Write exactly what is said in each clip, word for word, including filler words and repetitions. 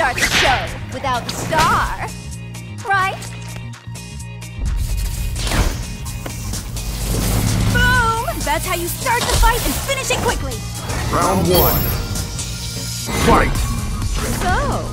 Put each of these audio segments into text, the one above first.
start the show without the star, right? Boom! That's how you start the fight and finish it quickly. Round one. Fight! So...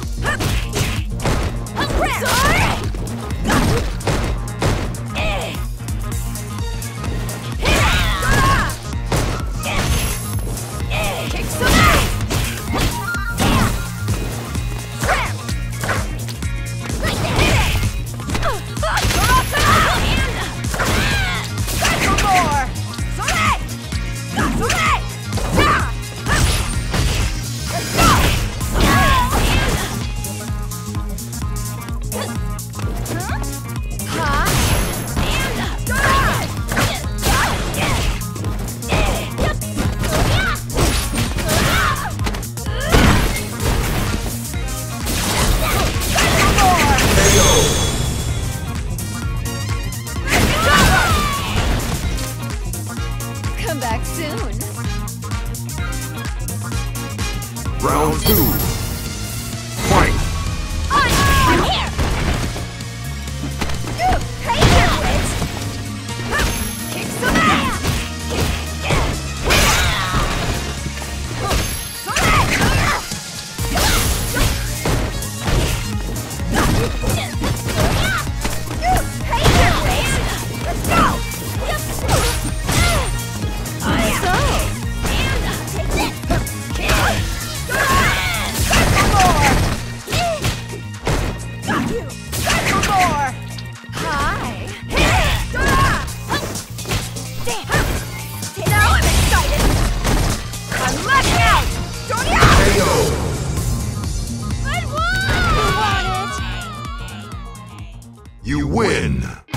Come back soon. Round two. Fight! I'm here! Hey there, witch! Kick some ass! Hey there, witch! Let's go! You win!